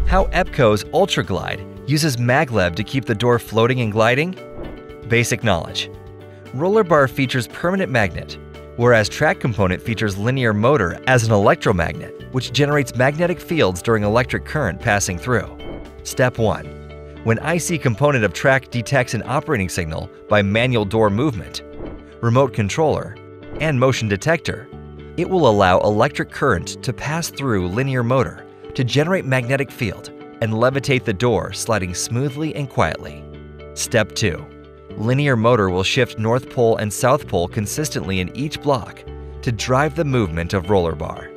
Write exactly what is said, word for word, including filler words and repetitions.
How EPCO's Ultra Glide uses Maglev to keep the door floating and gliding? Basic knowledge. Roller bar features permanent magnet, whereas track component features linear motor as an electromagnet, which generates magnetic fields during electric current passing through. Step one. When I C component of track detects an operating signal by manual door movement, remote controller, and motion detector, it will allow electric current to pass through linear motor to generate magnetic field and levitate the door, sliding smoothly and quietly. Step two. Linear motor will shift North Pole and South Pole consistently in each block to drive the movement of roller bar.